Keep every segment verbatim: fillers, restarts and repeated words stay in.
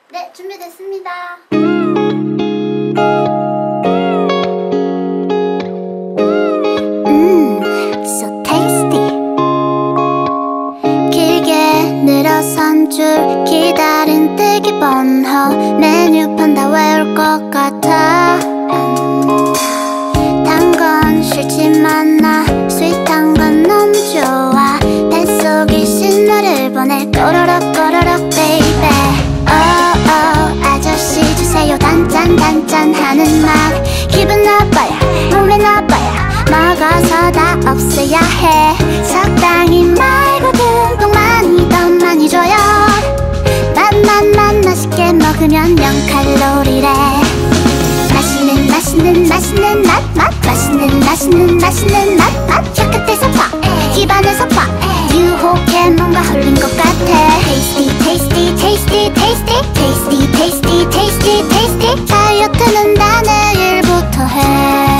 네, 준비됐습니다. 음, so tasty. 길게 늘어선 줄 기다린 뜨기 번호 메뉴판 다 외울 것 같아. 단 건 싫지만 나 스윗한 건 너무 좋아. 뱃속이 신호를 보내 꼬르륵 꼬르륵 베이베. 오오 아저씨 주세요 단짠 단짠 하는 말. 기분 나빠야 몸에 나빠야 먹어서 다 없애야 해. 적당히 말고 듬뿍 많이 더 많이 줘요. 맛맛맛 맛있게 먹으면 영 칼로리래. 맛있는 맛있는 맛있는 맛 맛 맛있는 맛있는 맛있는 맛 맛. 혀끝에서 파 입안에서 파 유혹해 뭔가 흘린 것 같아. Tasty tasty tasty tasty tasty tasty tasty tasty. 다이어트는 다 내일부터 해.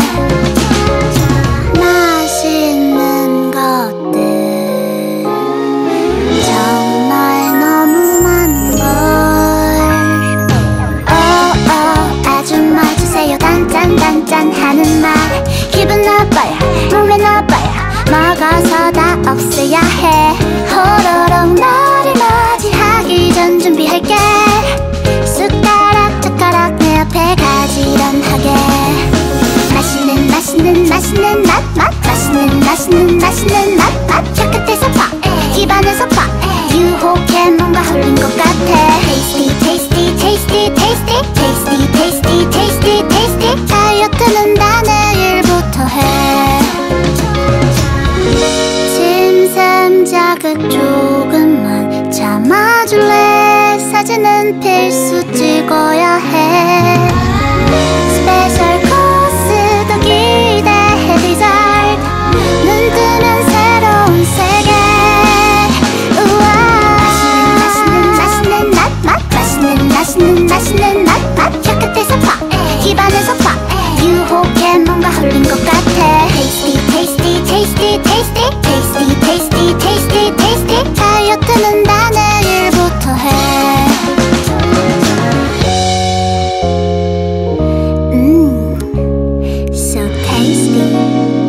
맛있는 것들 정말 너무 많은 걸. 오오 아줌마 주세요 단짠 단짠 하는 말. 기분 나빠야 몸에 나빠야 먹어서 다 없애야 해. 호로록 너를 맞이하기 전 준비할게. 숟가락 젓가락 내 앞에 가지런하게. 맛있는 맛있는 맛있는 맛 맛 맛있는 맛있는 맛있는 맛 맛. 혀끝에서 파 입안에서 파 유혹해 뭔가 흘린 것 같아. Tasty tasty tasty tasty tasty tasty tasty tasty. 다이어트는 다 내일부터 해. 침샘 자극 조금만 참아줄래. 사진은 필수 찍어야 해. 스페셜 코스도 기대해. 디저트 눈 뜨면 새로운 세계. 우와 맛있는 맛있는 맛 맛 맛있는 맛있는 맛있는 맛 맛. 혀끝에서 파 입안에서 파 유혹해 뭔가 흘린 것 같아. Tasty tasty tasty tasty tasty tasty tasty tasty. 다이어트는 다 내일부터 해. 음, so tasty.